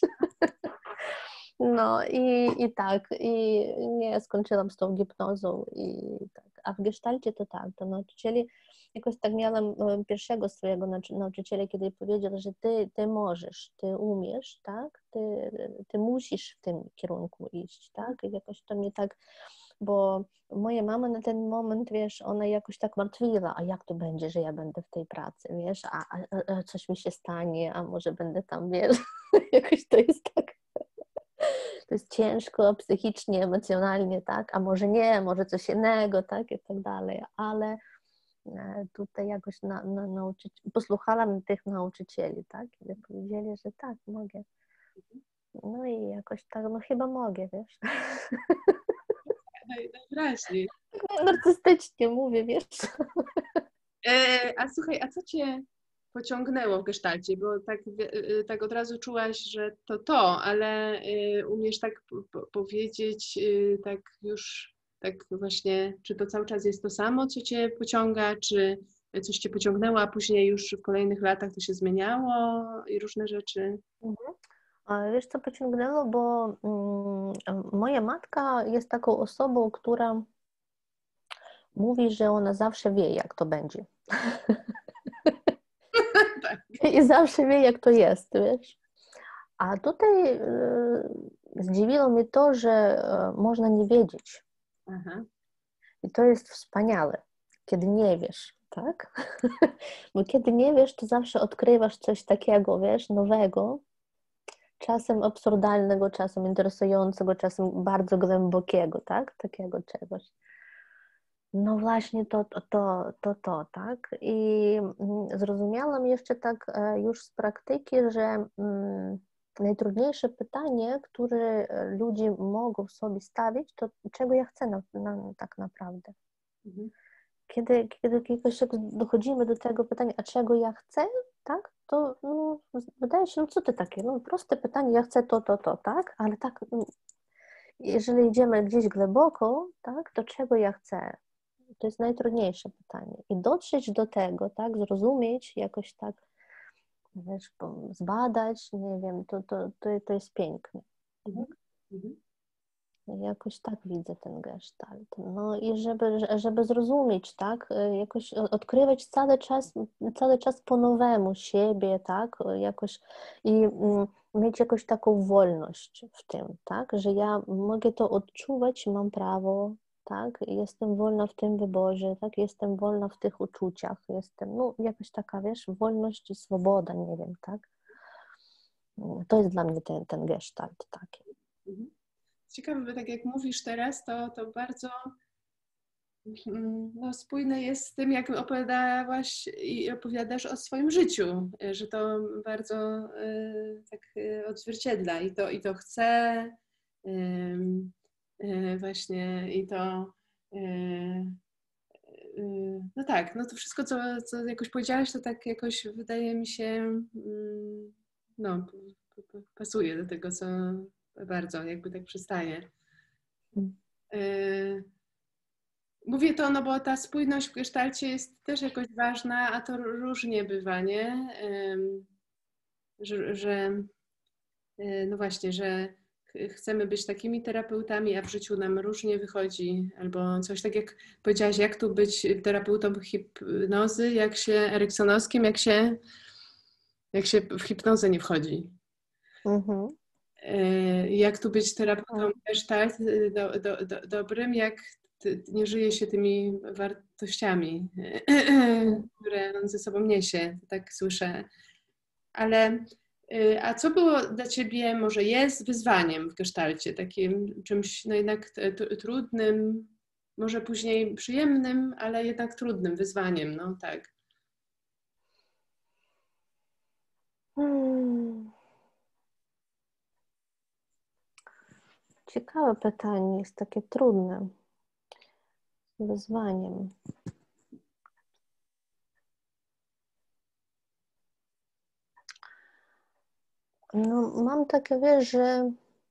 No i, i tak, i nie, skończyłam z tą hipnozą i tak, a w gestalcie to tak, to nauczycieli, jakoś tak miałam pierwszego swojego nauczyciela, kiedy powiedział, że ty, ty możesz, ty umiesz, tak, ty, ty musisz w tym kierunku iść, tak, i jakoś to mnie tak, bo moja mama na ten moment, wiesz, ona jakoś tak martwiła, a jak to będzie, że ja będę w tej pracy, wiesz, a, a, a coś mi się stanie, a może będę tam, wiesz, jakoś to jest tak. to jest ciężko psychicznie, emocjonalnie, tak, a może nie, może coś innego, tak, i tak dalej, ale tutaj jakoś na, na, nauczyć, posłuchałam tych nauczycieli, tak, kiedy powiedzieli, że tak, mogę. No i jakoś tak, no chyba mogę, wiesz. Najwyraźniej. Narcystycznie mówię, wiesz. E, a słuchaj, a co cię pociągnęło w gestalcie? Bo tak, tak od razu czułaś, że to to, ale y, umiesz tak po, powiedzieć, y, tak już, tak właśnie, czy to cały czas jest to samo, co cię pociąga, czy coś cię pociągnęło, a później już w kolejnych latach to się zmieniało i różne rzeczy? Mhm. Wiesz, co pociągnęło, bo mm, moja matka jest taką osobą, która mówi, że ona zawsze wie, jak to będzie. I zawsze wie, jak to jest, wiesz. A tutaj y, zdziwiło mnie to, że y, można nie wiedzieć. Aha. I to jest wspaniałe, kiedy nie wiesz, tak? Bo kiedy nie wiesz, to zawsze odkrywasz coś takiego, wiesz, nowego, czasem absurdalnego, czasem interesującego, czasem bardzo głębokiego, tak? Takiego czegoś. No właśnie to, to, to, to, to, tak? I zrozumiałam jeszcze tak już z praktyki, że mm, najtrudniejsze pytanie, które ludzie mogą sobie stawić, to czego ja chcę na, na, tak naprawdę. Mhm. Kiedy, kiedy jakoś dochodzimy do tego pytania, a czego ja chcę, tak, to no, wydaje się, no co ty takie, no proste pytanie, ja chcę to, to, to, tak, ale tak, no, jeżeli idziemy gdzieś głęboko, tak, to czego ja chcę? To jest najtrudniejsze pytanie. I dotrzeć do tego, tak, zrozumieć, jakoś tak, wiesz, zbadać, nie wiem, to, to, to, to jest piękne. Mhm. Mhm. Jakoś tak widzę ten gestalt. No i żeby, żeby zrozumieć, tak, jakoś odkrywać cały czas, cały czas po nowemu siebie, tak, jakoś i mm, mieć jakoś taką wolność w tym, tak, że ja mogę to odczuwać, mam prawo, tak, jestem wolna w tym wyborze, tak, jestem wolna w tych uczuciach, jestem, no jakoś taka, wiesz, wolność i swoboda, nie wiem, tak. To jest dla mnie ten, ten gestalt taki. Mhm. Ciekawe, bo tak jak mówisz teraz, to, to bardzo no, spójne jest z tym, jak opowiadałaś i opowiadasz o swoim życiu, że to bardzo y, tak y, odzwierciedla i to, i to chce y, y, właśnie i to y, y, no tak, no to wszystko, co, co jakoś powiedziałaś, to tak jakoś wydaje mi się y, no, pasuje do tego, co bardzo jakby tak przystaje. Y, Mówię to, no bo ta spójność w gestalcie jest też jakoś ważna, a to różnie bywa, nie? Że, że no właśnie, że chcemy być takimi terapeutami, a w życiu nam różnie wychodzi. Albo coś tak jak powiedziałaś, jak tu być terapeutą hipnozy, jak się eriksonowskim, jak się, jak się w hipnozę nie wchodzi. Mhm. Jak tu być terapeutą gestalt do, do, do, dobrym, jak nie żyje się tymi wartościami, które on ze sobą niesie, tak słyszę. Ale a co było dla Ciebie, może jest wyzwaniem w gestalcie, takim czymś no jednak trudnym, może później przyjemnym, ale jednak trudnym wyzwaniem, no tak. Hmm. Ciekawe pytanie, jest takie trudne. Wyzwaniem. No, mam takie, wiesz, że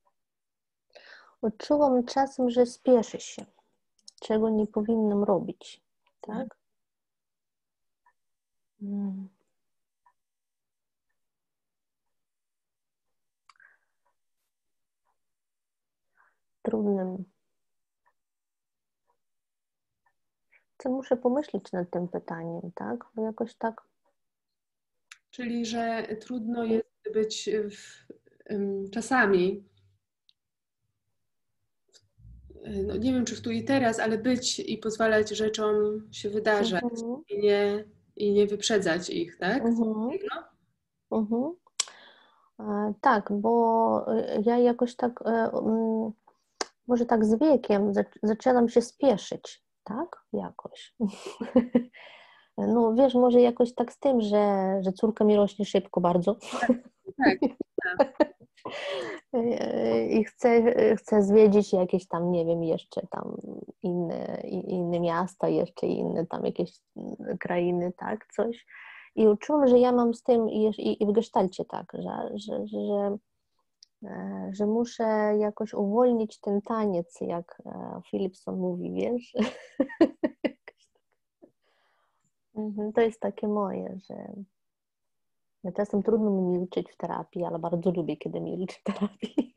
odczuwam czasem, że spieszę się, czego nie powinnam robić, tak? Hmm. Trudnym. Co muszę pomyśleć nad tym pytaniem, tak? Bo jakoś tak. Czyli, że trudno jest być w, um, czasami, no nie wiem, czy w tu i teraz, ale być i pozwalać rzeczom się wydarzać uh-huh. i, nie, i nie wyprzedzać ich, tak? Uh-huh. Uh-huh. E, Tak, bo e, ja jakoś tak, e, mm, może tak z wiekiem zac- zaczęłam się spieszyć, tak? Jakoś. No wiesz, może jakoś tak z tym, że, że córka mi rośnie szybko bardzo. Tak, tak. I chcę, chcę zwiedzić jakieś tam, nie wiem, jeszcze tam inne, i- inne miasta, jeszcze inne tam jakieś mm, krainy, tak, coś. I uczułam, że ja mam z tym i, i, i w gestalcie tak, że, że, że, e, że muszę jakoś uwolnić ten taniec, jak e, Philipson mówi, wiesz? Mhm, to jest takie moje, że no, czasem trudno mi milczeć w terapii, ale bardzo lubię, kiedy milczę w terapii.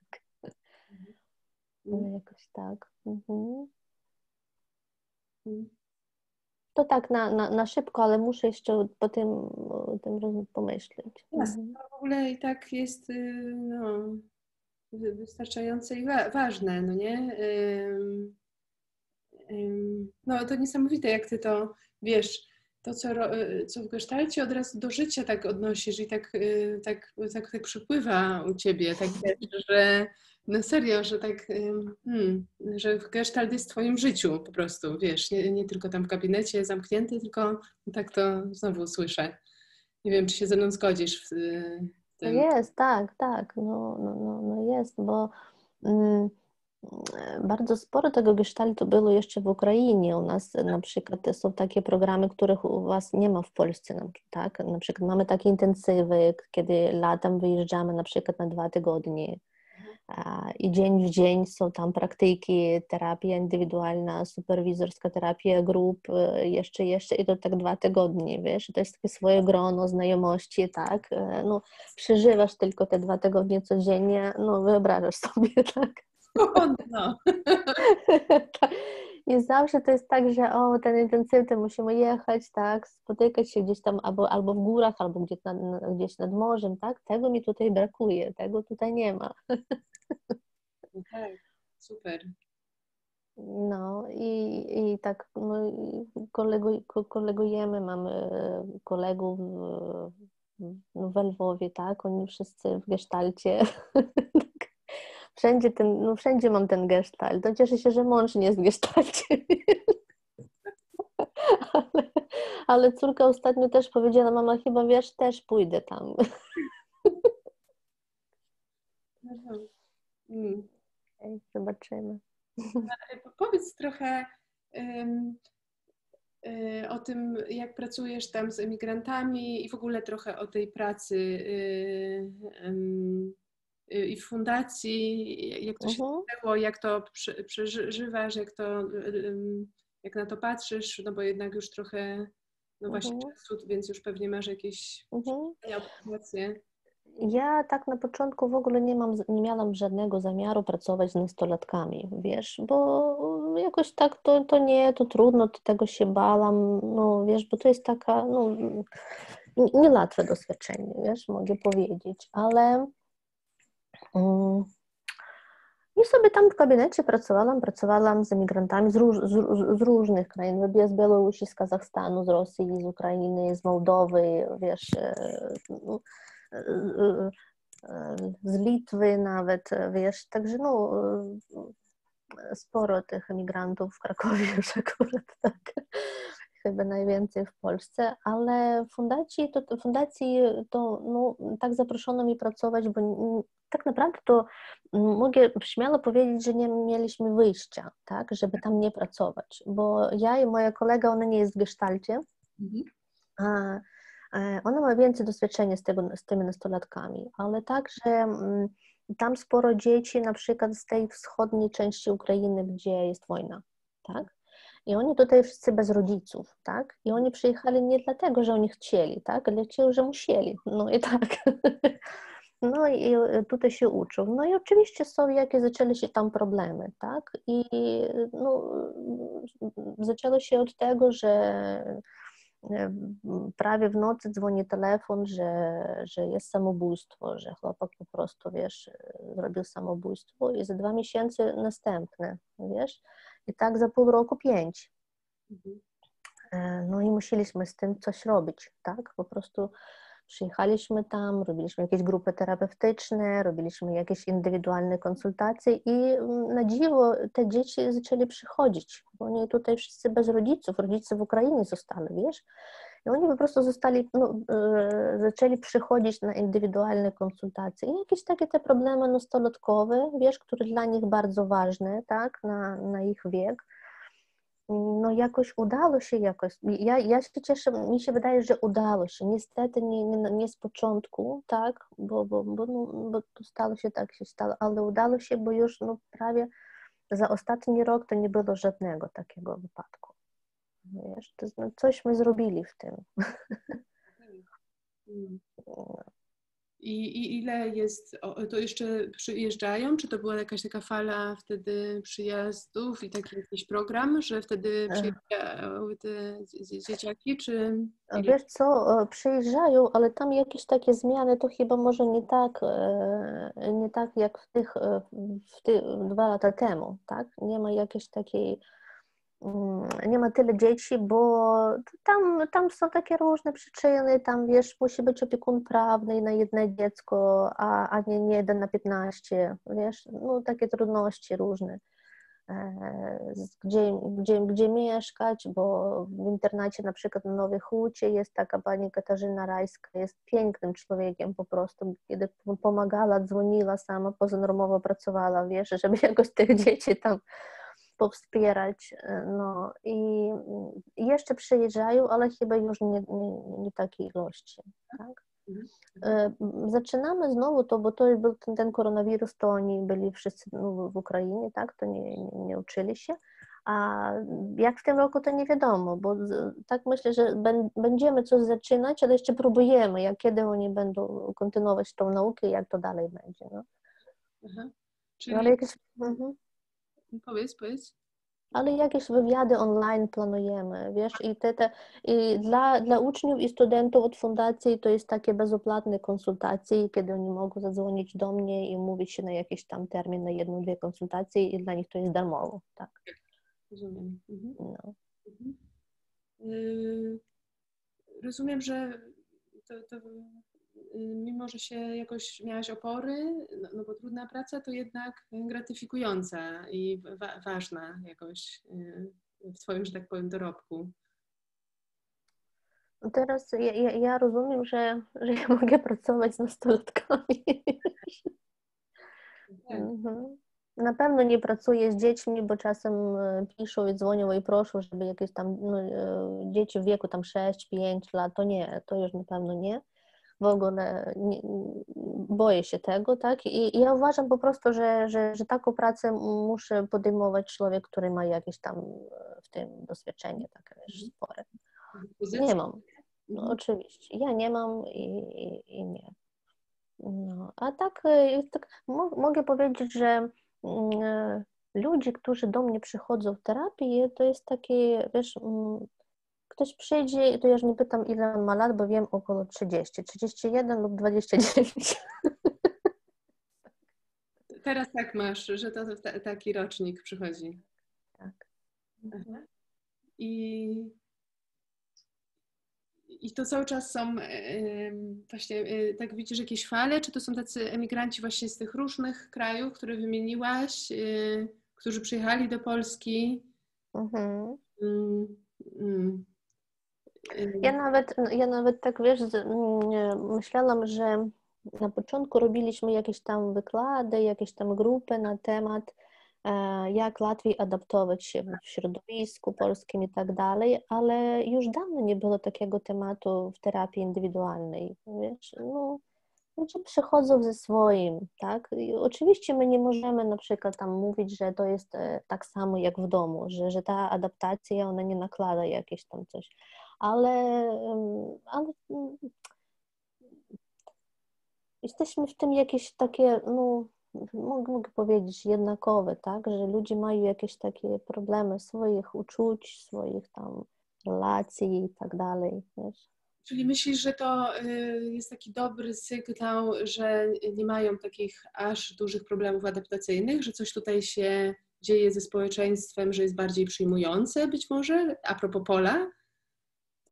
No, Mhm. jakoś tak. Mhm. Mhm. To tak na, na, na szybko, ale muszę jeszcze po tym, o tym roz- pomyśleć. Jasne, Mhm. to w ogóle i tak jest y, no, wy- wystarczające i wa- ważne, no nie? Ym, ym, No to niesamowite, jak ty to wiesz, to co, ro- y, co w gestalcie od razu do życia tak odnosisz i tak, y, tak, tak, tak przepływa u ciebie, tak wiesz, że no serio, że tak, ym, hmm, że gestalt jest w twoim życiu po prostu, wiesz, nie, nie tylko tam w gabinecie zamknięty, tylko tak to znowu słyszę. Nie wiem, czy się ze mną zgodzisz w y, No tym. jest, tak, tak, no, no, no, no jest, bo mm, bardzo sporo tego gestaltu było jeszcze w Ukrainie. U nas na przykład są takie programy, których u was nie ma w Polsce, na- tak? Na przykład mamy takie intensywy, kiedy latem wyjeżdżamy na przykład na dwa tygodnie. A, I dzień w dzień są tam praktyki, terapia indywidualna, superwizorska terapia grup, e, jeszcze, jeszcze i to tak dwa tygodnie, wiesz, to jest takie swoje grono znajomości, tak, e, no przeżywasz tylko te dwa tygodnie codziennie, no wyobrażasz sobie, tak. O, no. I zawsze to jest tak, że o, ten intensywny musimy jechać, tak, spotykać się gdzieś tam albo, albo w górach, albo gdzieś nad, gdzieś nad morzem, tak, tego mi tutaj brakuje, tego tutaj nie ma. No tak, super. No i, i tak no, i kolegu, ko- kolegujemy, mamy e, kolegów w, w w Lwowie, tak, oni wszyscy w gestalcie. Tak. Wszędzie ten, no wszędzie mam ten gestalt. To cieszę się, że mąż nie jest w gestalcie. Ale, ale córka ostatnio też powiedziała, mama chyba wiesz, też pójdę tam. Aha. Mm. Okej, zobaczymy. Po- Powiedz trochę ym, y, o tym, jak pracujesz tam z emigrantami i w ogóle trochę o tej pracy y, ym, y, i w fundacji, jak to się Mhm, stało, jak to prze- przeżywasz, jak to, y, ym, jak na to patrzysz, no bo jednak już trochę, no właśnie mhm, czasu, więc już pewnie masz jakieś mhm. obserwacje. Ja tak na początku w ogóle nie mam, nie miałam żadnego zamiaru pracować z nastolatkami, wiesz, bo jakoś tak to, to nie, to trudno, to tego się bałam, no wiesz, bo to jest taka, no, n- niełatwe doświadczenie, wiesz, mogę powiedzieć, ale mm, i sobie tam w gabinecie pracowałam, pracowałam z emigrantami z, róż, z, z różnych krain, z Białorusi, z Kazachstanu, z Rosji, z Ukrainy, z Mołdowy, wiesz, e, no, e, e, z Litwy nawet, wiesz, także no sporo tych emigrantów w Krakowie już akurat, tak, chyba najwięcej w Polsce, ale w fundacji to, fundacji to no, tak zaproszono mi pracować, bo tak naprawdę to mogę śmiało powiedzieć, że nie mieliśmy wyjścia, tak, żeby tam nie pracować, bo ja i moja kolega, ona nie jest w gestalcie, Mhm. a ona ma więcej doświadczenia z, tego, z tymi nastolatkami, ale także mm, tam sporo dzieci, na przykład z tej wschodniej części Ukrainy, gdzie jest wojna, tak? I oni tutaj wszyscy bez rodziców, tak? I oni przyjechali nie dlatego, że oni chcieli, tak? Ale dlatego, że musieli. No i tak. No i tutaj się uczą. No i oczywiście są, jakie zaczęły się tam problemy, tak? I no, zaczęło się od tego, że prawie w nocy dzwoni telefon, że, że jest samobójstwo, że chłopak po prostu, wiesz, zrobił samobójstwo i za dwa miesiące następne, wiesz, i tak za pół roku pięć. Mhm. No i musieliśmy z tym coś robić, tak, po prostu Przyjechaliśmy tam, robiliśmy jakieś grupy terapeutyczne, robiliśmy jakieś indywidualne konsultacje i na dziwo te dzieci zaczęli przychodzić. Oni tutaj wszyscy bez rodziców, rodzice w Ukrainie zostali, wiesz? I oni po prostu zostali, no, e, zaczęli przychodzić na indywidualne konsultacje. I jakieś takie te problemy nastolatkowe, wiesz, które dla nich bardzo ważne, tak, na, na ich wiek. No jakoś udało się jakoś. Ja, ja się cieszę, mi się wydaje, że udało się. Niestety nie, nie, nie z początku, tak, bo, bo, bo, no, bo to stało się tak się stało, ale udało się, bo już no, prawie za ostatni rok to nie było żadnego takiego wypadku. Wiesz, to, no, coś my zrobili w tym. Mm. I, I ile jest, o, to jeszcze przyjeżdżają? Czy to była jakaś taka fala wtedy przyjazdów i taki jakiś program, że wtedy przyjeżdżały te dzieciaki, czy... Wiesz co, przyjeżdżają, ale tam jakieś takie zmiany to chyba może nie tak, nie tak jak w tych, w tych dwa lata temu, tak? Nie ma jakiejś takiej, nie ma tyle dzieci, bo tam, tam są takie różne przyczyny, tam wiesz, musi być opiekun prawny na jedno dziecko, a, a nie, nie jeden na piętnaście, wiesz, no takie trudności różne. Gdzie, gdzie, gdzie mieszkać, bo w internacie na przykład na Nowej Hucie jest taka pani Katarzyna Rajska, jest pięknym człowiekiem po prostu, kiedy pomagała, dzwoniła sama, pozanormowo pracowała, wiesz, żeby jakoś tych dzieci tam powspierać, no i jeszcze przyjeżdżają, ale chyba już nie, nie, nie takiej ilości, tak? Zaczynamy znowu to, bo to był ten, ten koronawirus, to oni byli wszyscy no, w Ukrainie, tak, to nie, nie, nie uczyli się, a jak w tym roku to nie wiadomo, bo tak myślę, że będziemy coś zaczynać, ale jeszcze próbujemy, jak kiedy oni będą kontynuować tą naukę i jak to dalej będzie, no. Aha. Czyli... No, ale jakieś... mhm. Powiedz, powiedz. Ale jakieś wywiady online planujemy, wiesz, i, te, te, i dla, dla uczniów i studentów od fundacji to jest takie bezopłatne konsultacje, kiedy oni mogą zadzwonić do mnie i mówić się na jakiś tam termin, na jedną, dwie konsultacje i dla nich to jest darmowo, tak. Rozumiem. Mhm. No. Mhm. Yy, rozumiem, że to, to mimo, że się jakoś miałaś opory, no, no bo trudna praca, to jednak gratyfikująca i wa- ważna jakoś w Twoim, że tak powiem, dorobku. Teraz ja, ja, ja rozumiem, że, że ja mogę pracować z nastolatkami. Tak. Mhm. Na pewno nie pracuję z dziećmi, bo czasem piszą i dzwonią i proszą, żeby jakieś tam no, dzieci w wieku tam sześć pięć lat, to nie, to już na pewno nie. W ogóle nie, boję się tego, tak? I, i ja uważam po prostu, że, że, że taką pracę muszę podejmować człowiek, który ma jakieś tam w tym doświadczenie takie wiesz, spore. Nie mam. No, Mhm. oczywiście. Ja nie mam i, i, i nie. No, a tak, tak mogę powiedzieć, że mm, ludzie, którzy do mnie przychodzą w terapii, to jest takie, wiesz, mm, ktoś przyjdzie, to ja już nie pytam, ile on ma lat, bo wiem około trzydzieści, trzydzieści jeden lub dwadzieścia dziewięć. Teraz tak masz, że to t- taki rocznik przychodzi. Tak. Aha. I, I to cały czas są yy, właśnie, yy, tak widzisz, jakieś fale, czy to są tacy emigranci właśnie z tych różnych krajów, które wymieniłaś, yy, którzy przyjechali do Polski? Mhm. Yy, yy. Ja nawet, ja nawet tak, wiesz, myślałam, że na początku robiliśmy jakieś tam wykłady, jakieś tam grupy na temat, jak łatwiej adaptować się w środowisku polskim i tak dalej, ale już dawno nie było takiego tematu w terapii indywidualnej, wiesz, no, ludzie przychodzą ze swoim, tak, i oczywiście my nie możemy na przykład tam mówić, że to jest tak samo jak w domu, że, że ta adaptacja, ona nie nakłada jakieś tam coś, ale, ale jesteśmy w tym jakieś takie, no, mogę powiedzieć, jednakowe, tak, że ludzie mają jakieś takie problemy swoich uczuć, swoich tam relacji i tak dalej, wiesz. Czyli myślisz, że to jest taki dobry sygnał, że nie mają takich aż dużych problemów adaptacyjnych, że coś tutaj się dzieje ze społeczeństwem, że jest bardziej przyjmujące być może, a propos pola?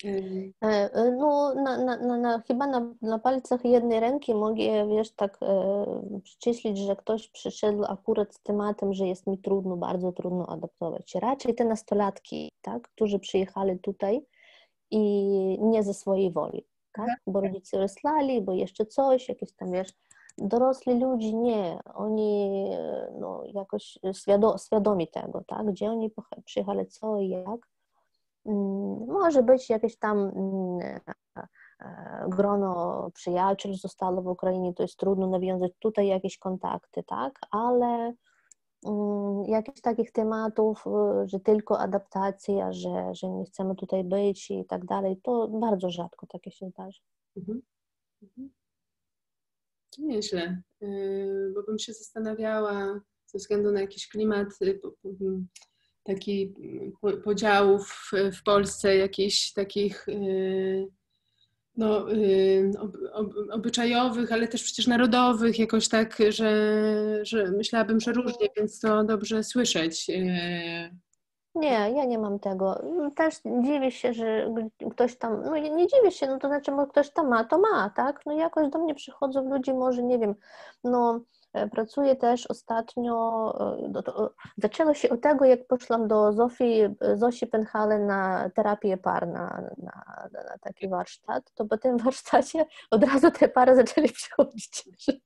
Y, E, e, No, na, na, na, na, chyba na, na palcach jednej ręki mogę, wiesz, tak e, przyczyślić, że ktoś przyszedł akurat z tematem, że jest mi trudno, bardzo trudno adaptować się. Raczej te nastolatki, tak, którzy przyjechali tutaj i nie ze swojej woli, tak, Aha. bo rodzice wysłali, bo jeszcze coś, jakieś tam, wiesz, dorośli ludzie nie, oni e, no, jakoś świado, świadomi tego, tak, gdzie oni poche- przyjechali, co i jak. Mm, Może być jakieś tam mm, e, e, grono przyjaciół zostało w Ukrainie, to jest trudno nawiązać tutaj jakieś kontakty, tak, ale mm, jakichś takich tematów, y, że tylko adaptacja, że, że nie chcemy tutaj być i tak dalej, to bardzo rzadko takie się zdarza. Mhm. Mhm. To nieźle, y, bo bym się zastanawiała ze względu na jakiś klimat y, po- po- m, taki mm, po- podziałów w, w Polsce, jakichś takich y, no, y, ob, ob, obyczajowych, ale też przecież narodowych, jakoś tak, że, że myślałabym, że różnie, więc to dobrze słyszeć. y. Nie, ja nie mam tego. Też dziwię się, że ktoś tam, no nie, nie dziwię się, no to znaczy, może ktoś tam ma, to ma, tak? No jakoś do mnie przychodzą ludzie, może nie wiem, no e, pracuję też ostatnio, e, do, to, zaczęło się od tego, jak poszłam do Zofii, Zosi Penhale na terapię par, na, na, na taki warsztat, to po tym warsztacie od razu te pary zaczęli przychodzić.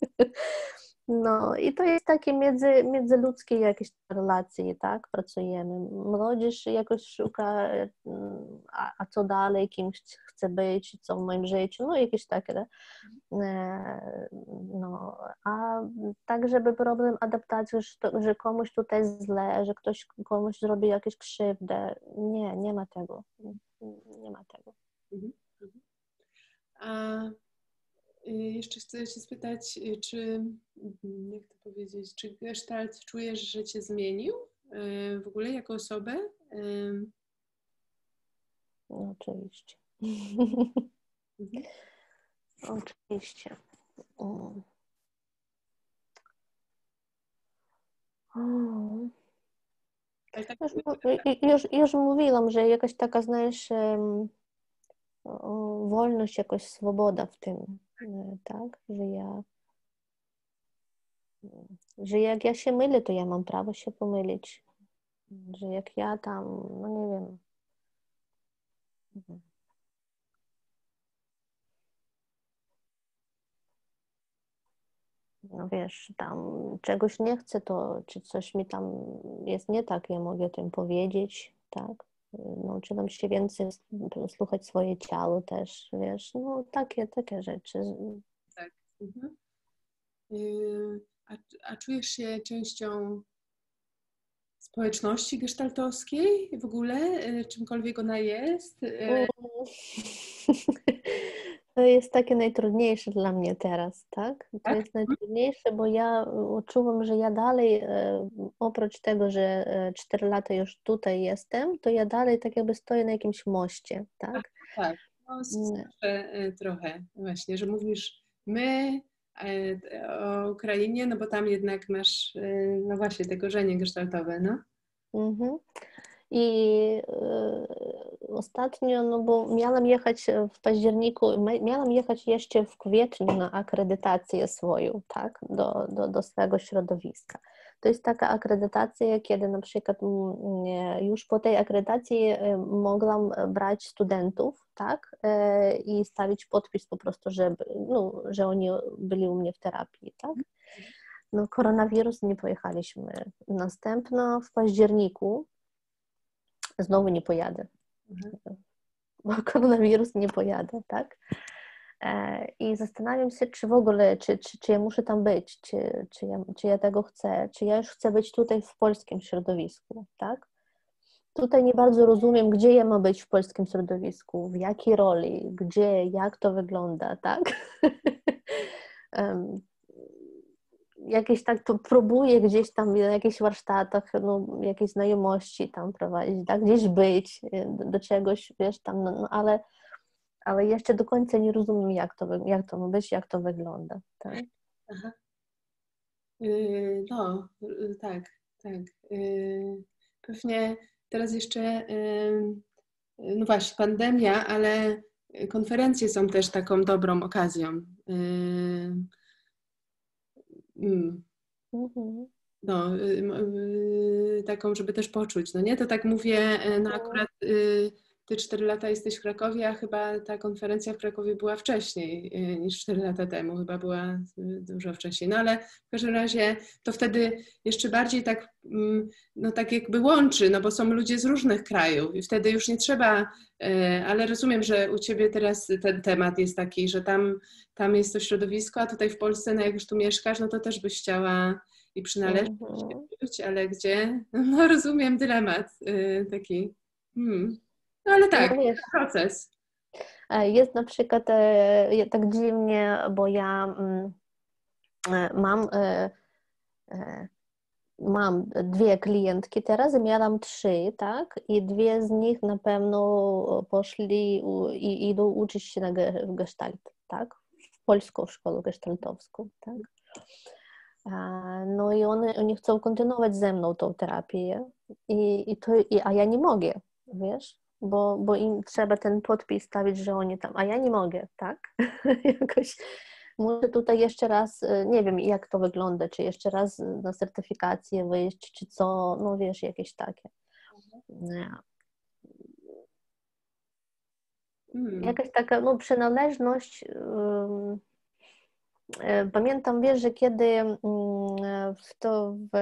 No i to jest takie między, międzyludzkie jakieś relacje, tak, pracujemy. Młodzież jakoś szuka, mm, a, a co dalej, kim ch- chce być, co w moim życiu, no jakieś takie, tak? E, no, a tak, żeby problem adaptacji, że, to, że komuś tutaj jest źle, że ktoś komuś zrobi jakąś krzywdę, nie, nie ma tego, nie ma tego. Mhm. Mhm. A y, jeszcze chcę się spytać, y, czy, mhm, jak to powiedzieć, czy Gestalt czujesz, że cię zmienił y, w ogóle jako osobę? Y, No, oczywiście. mhm. Oczywiście. Mm. Ale tak, Już, mu- już, już mówiłam, że jakaś taka, знаешь, em, o, wolność, jakoś swoboda w tym, e, tak, że ja, że jak ja się mylę, to ja mam prawo się pomylić, że jak ja tam, no nie wiem, no wiesz, tam czegoś nie chcę, to czy coś mi tam jest nie tak, ja mogę o tym powiedzieć, tak. Nauczyłam się więcej s- słuchać swoje ciało też, wiesz, no takie, takie rzeczy. tak. Mhm. Y, A, a czujesz się częścią społeczności gestaltowskiej w ogóle? Y, Czymkolwiek ona jest? Y, Mm. To jest takie najtrudniejsze dla mnie teraz, tak? To Tak? jest najtrudniejsze, bo ja odczuwam, że ja dalej, e, oprócz tego, że e, cztery lata już tutaj jestem, to ja dalej tak jakby stoję na jakimś moście, A, tak? tak. No, s- Mm. słyszę y, trochę właśnie, że mówisz my y, o Ukrainie, no bo tam jednak masz, y, no właśnie, te korzenie gestaltowe, no. Mhm. I e, ostatnio, no bo miałam jechać w październiku, ma- miałam jechać jeszcze w kwietniu na akredytację swoją, tak, do, do, do swojego środowiska. To jest taka akredytacja, kiedy na przykład mm, nie, już po tej akredytacji e, mogłam brać studentów, tak, e, i stawić podpis po prostu, że, no, że oni byli u mnie w terapii, tak. No koronawirus, nie pojechaliśmy. Następno w październiku znowu nie pojadę, Mhm. bo koronawirus nie pojadę, tak? E, I zastanawiam się, czy w ogóle, czy, czy, czy ja muszę tam być, czy, czy, ja, czy ja tego chcę, czy ja już chcę być tutaj w polskim środowisku, tak? Tutaj nie bardzo rozumiem, gdzie ja mam być w polskim środowisku, w jakiej roli, gdzie, jak to wygląda, tak? Em, Jakieś tak to próbuję gdzieś tam na jakichś warsztatach, no, jakieś znajomości tam prowadzić, tak? Gdzieś być, do, do czegoś, wiesz, tam, no, no, ale, ale jeszcze do końca nie rozumiem, jak to, wy- jak to ma być, jak to wygląda, tak? Aha. Y, No, y, tak, tak. Y, Pewnie teraz jeszcze no właśnie, pandemia, ale konferencje są też taką dobrą okazją. Yy, mm, Mhm. no, y, y, taką, żeby też poczuć, no nie? To tak mówię, y, no akurat y, ty cztery lata jesteś w Krakowie, a chyba ta konferencja w Krakowie była wcześniej y, niż cztery lata temu, chyba była y, dużo wcześniej, no ale w każdym razie to wtedy jeszcze bardziej tak, mm, no tak jakby łączy, no bo są ludzie z różnych krajów i wtedy już nie trzeba, y, ale rozumiem, że u ciebie teraz ten temat jest taki, że tam, tam jest to środowisko, a tutaj w Polsce, no jak już tu mieszkasz, no to też byś chciała i przynależność, Mhm. ale gdzie? No rozumiem dylemat y, taki. Hmm. No ale No tak, wiesz, proces. e, jest na przykład e, tak dziwnie, bo ja mm, e, mam, e, e, mam dwie klientki teraz, miałam trzy, tak? I dwie z nich na pewno poszli u, i idą uczyć się na ge- w gestalt, tak? W polską szkołę gestaltowską, tak? A, no i one, oni chcą kontynuować ze mną tą terapię, i, i to, i, a ja nie mogę, wiesz? Bo, bo im trzeba ten podpis stawić, że oni tam, a ja nie mogę, tak? Jakoś muszę tutaj jeszcze raz, e, nie wiem jak to wygląda, czy jeszcze raz na certyfikację wyjść, czy co, no wiesz, jakieś takie. Nie. Hmm. Jakaś taka, no przynależność, ym, e, pamiętam, wiesz, że kiedy ym, w to w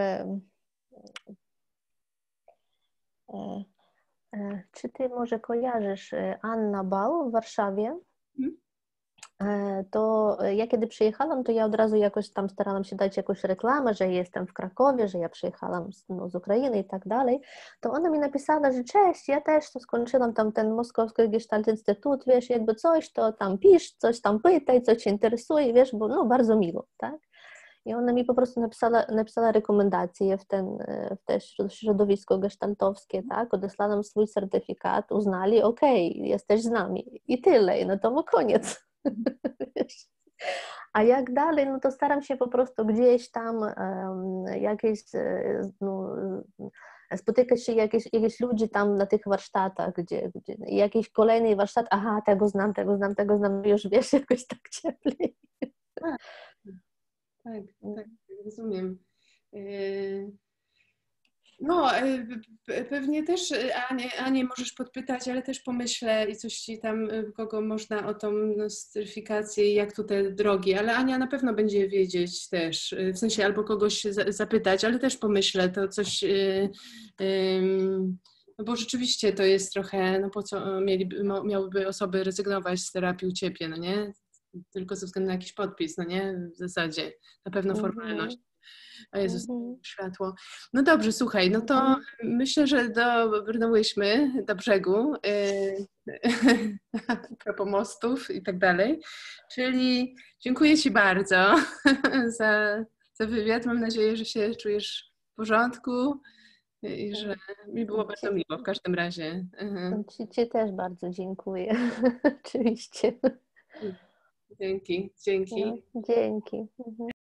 e, E, Czy ty może kojarzysz e, Anna Bał w Warszawie? Hmm. E, To ja kiedy przyjechałam, to ja od razu jakoś tam starałam się dać jakąś reklamę, że jestem w Krakowie, że ja przyjechałam z, no, z Ukrainy i tak dalej. To ona mi napisała, że cześć, ja też to skończyłam tam ten Moskowski Gestalt Instytut, wiesz, jakby coś, to tam pisz, coś tam pytaj, co cię interesuje, wiesz, bo no bardzo miło, tak? I ona mi po prostu napisała, napisała rekomendacje w, ten, w te środowisko gestaltowskie, tak? Odesłałam swój certyfikat, uznali, okej, okay, jesteś z nami. I tyle, i no to ma koniec. A jak dalej, no to staram się po prostu gdzieś tam um, jakieś, no, spotykać się jakieś, jakieś ludzi tam na tych warsztatach, gdzie, gdzie jakiś kolejny warsztat, aha, tego znam, tego znam, tego znam, już wiesz, jakoś tak cieplej. Tak, tak, tak, rozumiem. Y, No, y, pe- pewnie też y, Anię, Anię możesz podpytać, ale też pomyślę i coś ci tam, y, kogo można o tą no, certyfikację i jak tu te drogi, ale Ania na pewno będzie wiedzieć też, y, w sensie albo kogoś za- zapytać, ale też pomyślę, to coś, y, ym, no bo rzeczywiście to jest trochę, no po co mieliby, mo- miałyby osoby rezygnować z terapii u ciebie, no nie? Tylko ze względu na jakiś podpis, no nie? W zasadzie, na pewno formalność. Mhm, O Jezus, mhm. światło. No dobrze, słuchaj, no to myślę, że dobrnęłyśmy do brzegu yy, a propos mostów i tak dalej. Czyli dziękuję Ci bardzo za, za wywiad. Mam nadzieję, że się czujesz w porządku i że mi było Ci, bardzo miło w każdym razie. Mhm. ci, ci też bardzo dziękuję. Oczywiście. Dzięki, No, dzięki. dzięki. Mhm.